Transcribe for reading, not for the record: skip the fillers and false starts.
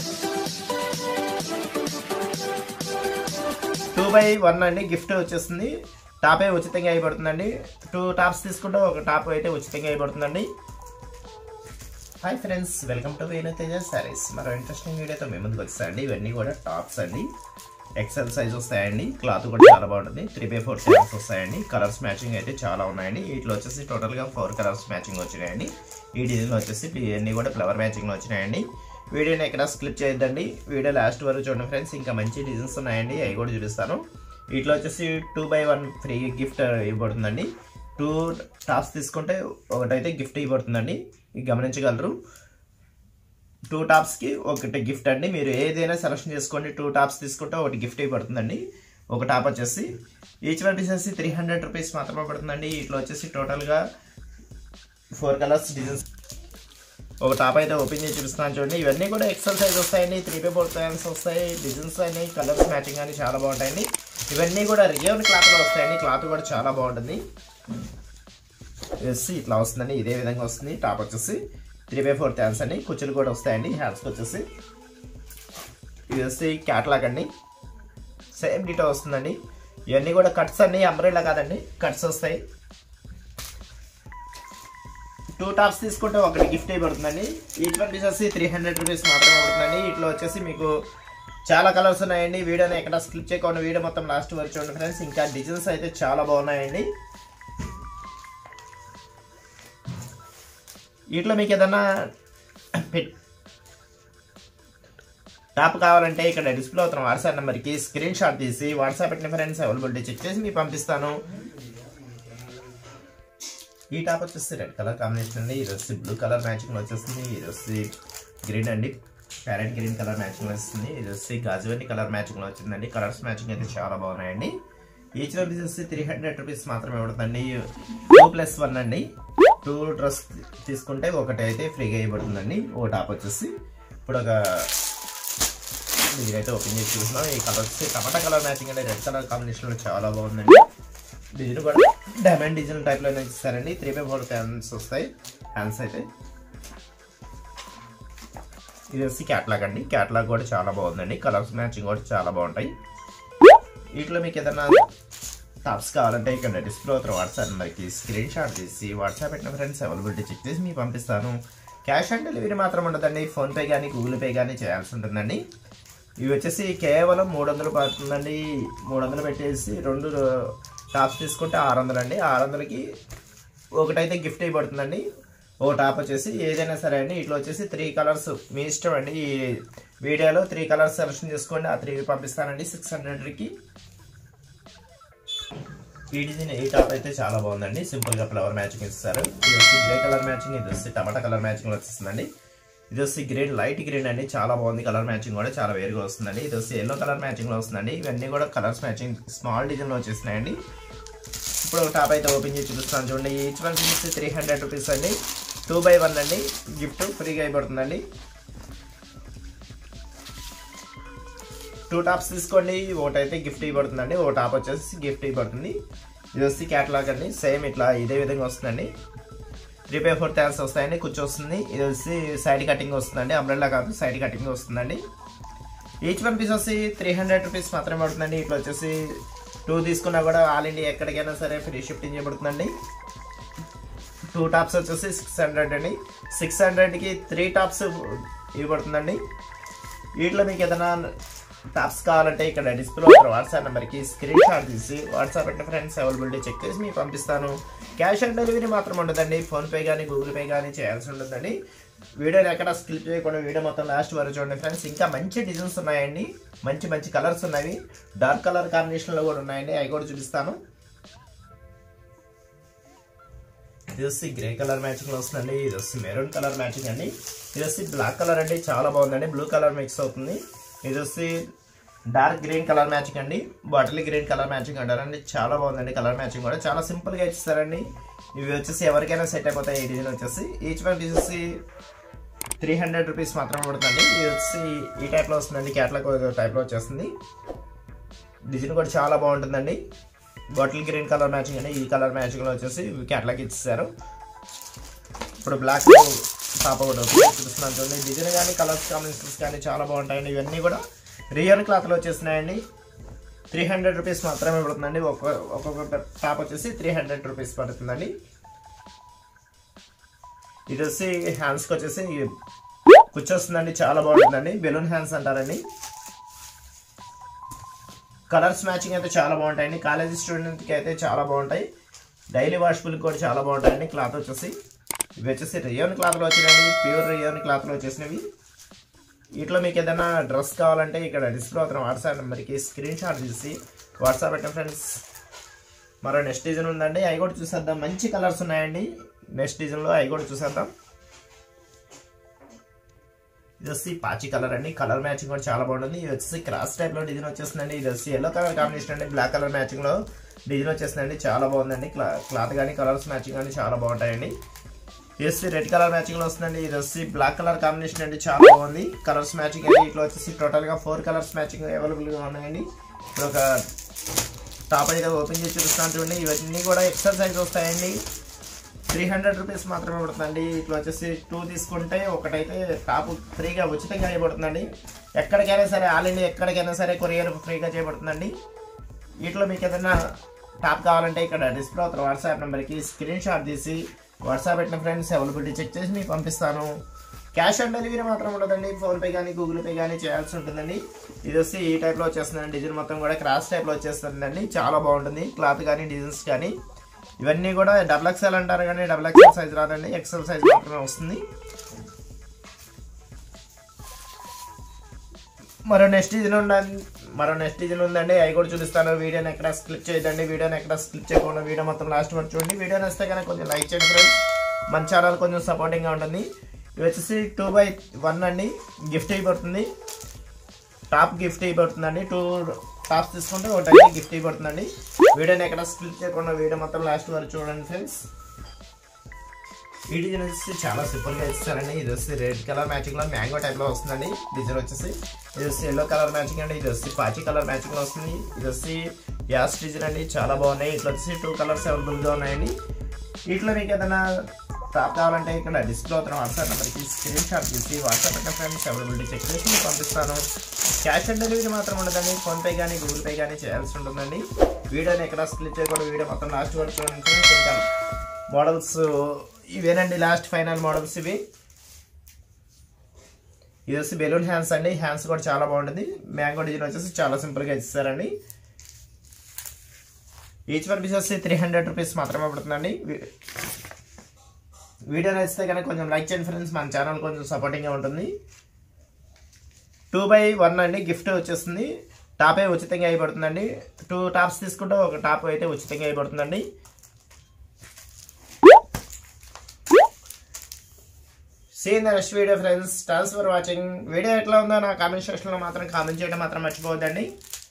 2/1 అండి గిఫ్ట్ వచ్చేస్తుంది. టాప్ అయితే ఉచితంగా అయిపోతుందండి. 2 టాప్స్ తీసుకుంటే ఒక టాప్ అయితే ఉచితంగా అయిపోతుందండి. Hi friends, welcome to teja sarees. మరో ఇంట్రెస్టింగ్ వీడియోతో మేము ముందుకు వచ్చాయండి. ఇవన్నీ కూడా టాప్స్ అండి. ఎక్సెల్ సైజ్ వస్తాయండి. క్లాత్ కూడా చాలా బాగుంటుంది. 3/4 సైజెస్ వస్తాయండి. కలర్స్ మ్యాచింగ్ అయితే చాలా ఉన్నాయండి. వీటిలో వచ్చేసి టోటల్గా 4 కలర్స్ మ్యాచింగ్ వచ్చినాయండి. ఈ డిజైన్లో వచ్చేసి ఇవన్నీ కూడా ఫ్లవర్ మ్యాచింగ్లో వచ్చినాయండి. వీడియోని ఎక్కడ స్కిప్ చేయొద్దండి. వీడియో లాస్ట్ వరకు చూడండి ఫ్రెండ్స్. ఇంకా మంచి డిజైన్స్ ఉన్నాయండి, అవి కూడా చూపిస్తాను. వీటిలో వచ్చేసి 2/1 ఫ్రీ గిఫ్ట్ ఇవ్వబడుతుందండి. 2 టాప్స్ తీసుకుంటే ఒకటైతే గిఫ్ట్ ఇవ్వబడుతుందండి. ఇది గమనించగలరు. 2 టాప్స్కి ఒకటి గిఫ్ట్ అండి. మీరు ఏదైనా సెలెక్షన్ చేసుకోండి. 2 టాప్స్ తీసుకుంటే ఒకటి గిఫ్ట్ ఇవ్వబడుతుందండి. ఒక టాప్ వచ్చేసి ఈచ్ వన్ వచ్చేసి 300 రూపీస్ మాత్రమే పడుతుందండి. వీటిలో వచ్చేసి టోటల్గా 4 కలర్స్ డిజైన్స్. ఒక టాప్ అయితే ఓపెన్ చేసి చూపిస్తున్నాను చూడండి. ఇవన్నీ కూడా ఎక్సెల్ సైజ్ వస్తాయండి. 3/4 సైజ్ వస్తాయి. డిజైన్స్ అని కలర్స్ మ్యాచింగ్ అని చాలా బాగుంటాయండి. ఇవన్నీ కూడా రియోన్ క్లాత్లో వస్తాయండి. క్లాత్ కూడా చాలా బాగుంటుంది. వేసి ఇట్లా వస్తుందండి. ఇదే విధంగా వస్తుంది. టాప్ వచ్చేసి 3/4 హ్యాండ్స్ అండి. కుచ్చులు కూడా వస్తాయండి హ్యాండ్స్కి వచ్చేసి. ఇది వచ్చి క్యాట్లాగ్ అండి. సేమ్ డీటో వస్తుందండి. ఇవన్నీ కూడా కట్స్ అండి, అంబ్రెల్లా కాదండి, కట్స్ వస్తాయి. 2 టాప్స్ తీసుకుంటే ఒకటి గిఫ్ట్ అయిపోతుందండి. ఈచ్ వన్ వచ్చేసి 300 రూపీస్ మాత్రమే పడుతుందండి. ఇట్లా వచ్చేసి మీకు చాలా కలర్స్ ఉన్నాయండి. వీడియోని ఎక్కడ స్కిప్ చేయకుండా వీడియో మొత్తం లాస్ట్ వరకు చూడండి ఫ్రెండ్స్. ఇంకా డిజైన్స్ అయితే చాలా బాగున్నాయండి. వీటిలో మీకు ఏదన్నా టాప్ కావాలంటే ఇక్కడ డిస్ప్లే అవుతున్న వాట్సాప్ నెంబర్కి స్క్రీన్ షాట్ తీసి వాట్సాప్ పెట్టిన ఫ్రెండ్స్ అవైలబిలిటీ చెక్ చేసి మీకు పంపిస్తాను. ఈ టాప్ వచ్చేసి రెడ్ కలర్ కాంబినేషన్ అండి. ఇది వచ్చి బ్లూ కలర్ మ్యాచింగ్ వచ్చేస్తుంది. ఇది వచ్చి గ్రీన్ అండి, ప్యారెట్ గ్రీన్ కలర్ మ్యాచింగ్ వస్తుంది. ఇది వచ్చి గాజువెండి కలర్ మ్యాచింగ్ లో వచ్చిందండి. కలర్స్ మ్యాచింగ్ అయితే చాలా బాగున్నాయండి. ఈచ్ వన్ వచ్చి 300 రూపీస్ మాత్రమే పడుతుందండి. 2+1 అండి. 2 డ్రెస్ తీసుకుంటే ఒకటి అయితే ఫ్రీగా ఇవ్వబడుతుందండి. ఓ టాప్ వచ్చేసి ఇప్పుడు ఒక ఇదైతే ఓపెన్ చేసి చూస్తున్నాం. ఈ కలర్ వచ్చి టమాటా కలర్ మ్యాచింగ్ అండి. రెడ్ కలర్ కాంబినేషన్ లో చాలా బాగుందండి. డిజైన్ కూడా డైమండ్ డిజైన్ టైప్ లో ఇస్తారండి. 3/4 హ్యాండ్స్ వస్తాయి. హ్యాండ్స్ అయితే ఇది వచ్చి క్యాట్లాగ్ అండి. క్యాట్లాగ్ కూడా చాలా బాగుందండి. కలర్స్ మ్యాచింగ్ కూడా చాలా బాగుంటాయి. వీటిలో మీకు ఏదైనా టాప్స్ కావాలంటే ఇక్కడ డిస్ప్లే అవుతారు వాట్సాప్ నెంబర్కి స్క్రీన్ షాట్ తీసి వాట్సాప్ పెట్టిన ఫ్రెండ్స్ అవైలబిలిటీ చెక్ చేసి మీకు పంపిస్తాను. క్యాష్ ఆన్ డెలివరీ మాత్రం ఉండదండి. ఫోన్పే కానీ గూగుల్ పే కానీ చేయాల్సి ఉంటుందండి. ఇవి వచ్చేసి కేవలం 300 పడుతుందండి. 300 పెట్టేసి 2 టాప్స్ తీసుకుంటే 600 అండి. 600కి ఒకటైతే గిఫ్ట్ అయిపోతుందండి. ఓ టాప్ వచ్చేసి ఏదైనా సరే అండి. ఇట్లా వచ్చేసి 3 కలర్స్ మీ ఇష్టం అండి. ఈ వీడియోలో 3 కలర్స్ సెలెక్షన్ చేసుకోండి. ఆ 3 పంపిస్తానండి 600కి. ఈ డిజైన్ ఈ టాప్ అయితే చాలా బాగుందండి. సింపుల్ గా ఫ్లవర్ మ్యాచింగ్ ఇస్తారు. ఇది వచ్చి గ్రే కలర్ మ్యాచింగ్, ఇది వచ్చి టమాటా కలర్ మ్యాచింగ్ లో వచ్చేస్తుందండి. ఇది వచ్చి గ్రీన్, లైట్ గ్రీన్ అండి. చాలా బాగుంది. కలర్ మ్యాచింగ్ కూడా చాలా వేరుగా వస్తుందండి. ఇది వచ్చి ఎల్లో కలర్ మ్యాచింగ్ లో వస్తుందండి. ఇవన్నీ కూడా కలర్స్ మ్యాచింగ్ స్మాల్ డిజైన్ లో వచ్చేస్తున్నాయండి. ఇప్పుడు ఒక టాప్ అయితే ఓపెన్ చేసి చూపిస్తాను చూడండి. ఈచ్ వన్ వచ్చి 300 రూపీస్ అండి. 2/1 అండి. గిఫ్ట్ ఫ్రీగా అయిపోతుందండి. 2 టాప్స్ తీసుకోండి, ఒకటైతే గిఫ్ట్ ఇవ్వబడుతుందండి. ఓ టాప్ వచ్చేసి గిఫ్ట్ ఇవ్వబడుతుంది. ఇది వచ్చి క్యాటలాగ్ అండి. సేమ్ ఇట్లా ఇదే విధంగా వస్తుందండి. 3/4 హ్యాండ్స్ వస్తాయండి. కుచ్చు వస్తుంది. ఇది వచ్చి సైడ్ కటింగ్ వస్తుందండి. అంబ్రెల్లా కాదు, సైడ్ కటింగ్ వస్తుందండి. ఈచ్ వన్ పీస్ వచ్చి 300 రూపీస్ మాత్రమే పడుతుందండి. ఇట్లా వచ్చేసి 2 తీసుకున్నా కూడా ఆల్ ఇండియా ఎక్కడికైనా సరే ఫ్రీ షిఫ్టింగ్ చేయబడుతుందండి. 2 టాప్స్ వచ్చేసి 600 అండి. 600కి 3 టాప్స్ ఇవ్వబడుతుందండి. వీటిలో మీకు ఏదైనా టాప్స్ కావాలంటే ఇక్కడ డిస్ప్లే వాట్సాప్ నెంబర్కి స్క్రీన్ షాట్ తీసి వాట్సాప్ పెట్టిన ఫ్రెండ్స్ అవైలబిలిటీ చెక్ చేసి మీకు పంపిస్తాను. క్యాష్ ఆన్ డెలివరీ మాత్రం ఉండదండి. ఫోన్పే కానీ గూగుల్ పే కానీ చేయాల్సి ఉంటుందండి. వీడియోని ఎక్కడ స్కిప్ చేయకుండా వీడియో మొత్తం లాస్ట్ వరకు చూడండి ఫ్రెండ్స్. ఇంకా మంచి డిజైన్స్ ఉన్నాయండి. మంచి మంచి కలర్స్ ఉన్నాయి. డార్క్ కలర్ కాంబినేషన్లో కూడా ఉన్నాయండి. అవి కూడా చూపిస్తాను. ఇది వచ్చి గ్రే కలర్ మ్యాచింగ్ లో వస్తుందండి. ఇది వచ్చి మెరూన్ కలర్ మ్యాచింగ్ అండి. ఇది వచ్చి బ్లాక్ కలర్ అండి. చాలా బాగుందండి. బ్లూ కలర్ మిక్స్ అవుతుంది. ఇది వచ్చి డార్క్ గ్రీన్ కలర్ మ్యాచింగ్ అండి. బాటిల్ గ్రీన్ కలర్ మ్యాచింగ్ అంటారండి. చాలా బాగుందండి. కలర్ మ్యాచింగ్ కూడా చాలా సింపుల్ గా ఇస్తారండి. ఇవి వచ్చేసి ఎవరికైనా సెట్ అయిపోతాయి. ఈ డిజైన్ వచ్చేసి ఈచ్ వన్ వచ్చేసి 300 రూపీస్ మాత్రమే పడుతుందండి. ఇది వచ్చి ఈ టైప్ లో వస్తుందండి. క్యాట్లాగ్ టైప్ లో వచ్చేస్తుంది. డిజైన్ కూడా చాలా బాగుంటుందండి. బాటిల్ గ్రీన్ కలర్ మ్యాచింగ్ అండి. ఈ కలర్ మ్యాచింగ్ లో వచ్చేసి క్యాట్లాగ్ ఇచ్చేసారు. ఇప్పుడు బ్లాక్ టాప్ ఒకటి చూపిస్తున్నాను చూడండి. డిజైన్ కానీ కలర్స్ కాంబినేషన్స్ కానీ చాలా బాగుంటాయండి. ఇవన్నీ కూడా రియోన్ క్లాత్లో వచ్చేస్తున్నాయండి. 300 రూపీస్ మాత్రమే పడుతుందండి. ఒక్కొక్క టాప్ వచ్చేసి 300 రూపీస్ పడుతుందండి. ఇది వచ్చి హ్యాండ్స్కి వచ్చేసి కూర్చొస్తుందండి, చాలా బాగుంటుందండి. బెలూన్ హ్యాండ్స్ అంటారండి. కలర్స్ మ్యాచింగ్ అయితే చాలా బాగుంటాయండి. కాలేజీ స్టూడెంట్కి అయితే చాలా బాగుంటాయి. డైలీ వాష్బుల్కి కూడా చాలా బాగుంటాయండి. క్లాత్ వచ్చేసి ఇవి వచ్చేసి రియోన్ క్లాత్లో వచ్చినవి, ప్యూర్ రియోన్ క్లాత్లో వచ్చేసినవి. వీటిలో మీకు ఏదైనా డ్రెస్ కావాలంటే ఇక్కడ డిస్ప్లే అవుతున్న వాట్సాప్ నెంబర్కి స్క్రీన్ షాట్ తీసి వాట్సాప్ పెట్టండి ఫ్రెండ్స్. మరో నెక్స్ట్ డిజైన్ ఉందండి, అవి కూడా చూసేద్దాం. మంచి కలర్స్ ఉన్నాయండి నెక్స్ట్ డిజైన్లో, అవి కూడా చూసేద్దాం. ఇది వచ్చి పాచి కలర్ అండి. కలర్ మ్యాచింగ్ కూడా చాలా బాగుంటుంది. ఇది వచ్చేసి క్రాస్ టైప్లో డిజైన్ వచ్చేస్తుందండి. ఇది వచ్చి ఎల్లో కలర్ కాంబినేషన్ అండి, బ్లాక్ కలర్ మ్యాచింగ్లో డిజైన్ వచ్చేస్తుందండి. చాలా బాగుందండి. క్లాత్ కానీ కలర్స్ మ్యాచింగ్ కానీ చాలా బాగుంటాయండి. ఇది వచ్చి రెడ్ కలర్ మ్యాచింగ్లో వస్తుందండి. ఇది వచ్చి బ్లాక్ కలర్ కాంబినేషన్ అండి, చాలా బాగుంది. కలర్స్ మ్యాచింగ్ అండి. ఇట్లా వచ్చేసి టోటల్గా 4 కలర్స్ మ్యాచింగ్ అవైలబుల్గా ఉన్నాయండి. ఇప్పుడు ఒక టాప్ అయితే ఓపెన్ చేసి చూపిస్తాను చూడండి. ఇవన్నీ కూడా ఎక్సెల్ సైజ్ వస్తాయండి. 300 రూపీస్ మాత్రమే పడుతుందండి. ఇట్లా వచ్చేసి 2 తీసుకుంటే ఒకటైతే టాప్ ఫ్రీగా ఉచితంగా చేయబడుతుందండి. ఎక్కడికైనా సరే, ఆల్ ఇండియా ఎక్కడికైనా సరే కొరియర్ ఫ్రీగా చేయబడుతుందండి. వీటిలో మీకు ఏదైనా టాప్ కావాలంటే ఇక్కడ డిస్ప్లే అవుతున్న వాట్సాప్ నెంబర్కి స్క్రీన్ షాట్ తీసి వాట్సాప్ పెట్టిన ఫ్రెండ్స్ అవైలబిలిటీ చెక్ చేసి మీకు పంపిస్తాను. క్యాష్ ఆన్ డెలివరీ మాత్రం ఉండదండి. ఫోన్పే కానీ గూగుల్ పే కానీ చేయాల్సి ఉంటుందండి. ఇది వచ్చి ఈ టైప్లో వచ్చేస్తుందండి. డిజైన్ మొత్తం కూడా క్రాస్ టైప్లో వచ్చేస్తుందండి. చాలా బాగుంటుంది క్లాత్ కానీ డిజైన్స్ కానీ. ఇవన్నీ కూడా XXL అంటారు కానీ XXL సైజ్ రాదండి, ఎక్సెల్ సైజ్ మాత్రమే వస్తుంది. మరో నెక్స్ట్ డిజైన్ ఉందండి, అవి కూడా చూపిస్తాను. వీడియోని ఎక్కడ స్కిప్ చేయదండి. వీడియోని ఎక్కడ స్కిప్ చేయకుండా వీడియో మొత్తం లాస్ట్ వరకు చూడండి. వీడియో నచ్చితే కనుక కొంచెం లైక్ చేయండి ఫ్రెండ్స్. మన ఛానల్ కొంచెం సపోర్టింగ్గా ఉంటుంది. ఇవి వచ్చేసి 2x1 అండి. గిఫ్ట్ అయిపోతుంది, టాప్ గిఫ్ట్ అయిపోతుందండి. 2 టాప్స్ తీసుకుంటే ఒకటి గిఫ్ట్ అయిపోతుందండి. వీడియోని ఎక్కడ స్కిప్ చేయకుండా వీడియో మొత్తం లాస్ట్ వరకు చూడండి ఫ్రెండ్స్. ఈ డిజైన్ వచ్చేసి చాలా సింపుల్గా ఇస్తారండి. ఇది వచ్చి రెడ్ కలర్ మ్యాచింగ్లో మ్యాంగో టైప్లో వస్తుందండి. డిజైన్ వచ్చేసి ఇది వచ్చి ఎల్లో కలర్ మ్యాచింగ్ అండి. ఇది వచ్చి పాచి కలర్ మ్యాచింగ్లో వస్తుంది. ఇది వచ్చి గ్యాస్ డిజైన్ అండి, చాలా బాగున్నాయి. ఇట్లా వచ్చి 2 కలర్స్ అవైలబుల్గా ఉన్నాయండి. వీటిలో మీకు ఏదైనా టాప్ కావాలంటే ఇక్కడ డిస్ప్లే అవుతున్న వాట్సాప్ నెంబర్కి స్క్రీన్ షాట్ తీసి వాట్సాప్ పెట్టిన ఫ్రెండ్స్ అవైలబిలిటీ చెక్ చేసి మీకు పంపిస్తాను. క్యాష్ ఆన్ డెలివరీ మాత్రం ఉండదండి. ఫోన్పే కానీ గూగుల్ పే కానీ చేయాల్సి ఉంటుందండి. వీడియోని ఎక్కడ స్కిప్ చేయకుండా వీడియో మొత్తం లాస్ట్ వరకు చూడండి. ఇంకా మోడల్స్ ఇవేనండి, లాస్ట్ ఫైనల్ మోడల్స్ ఇవి. ఇది వచ్చి బెలూన్ హ్యాండ్స్ అండి. హ్యాండ్స్ కూడా చాలా బాగుంటుంది. మ్యాంగో డిజైన్ వచ్చేసి చాలా సింపుల్గా ఇస్తారండి. ఈచ్ వన్ పీస్ వచ్చి 300 రూపీస్ మాత్రమే పడుతుందండి. వీడియో నచ్చితే కనుక కొంచెం లైక్ చేయండి ఫ్రెండ్స్. మన ఛానల్ కొంచెం సపోర్టింగ్గా ఉంటుంది. 2x1 అండి, గిఫ్ట్ వచ్చేస్తుంది. టాపే ఉచితంగా అయిపడుతుందండి. 2 టాప్స్ తీసుకుంటే ఒక టాప్ అయితే ఉచితంగా అయిపడుతుందండి. See in the next video friends. Thanks for watching. Video ఎట్లా ఉందో నా కామెంట్ సెక్షన్లో మాత్రం కామెంట్ చేయడం మాత్రం మర్చిపోవద్దండి.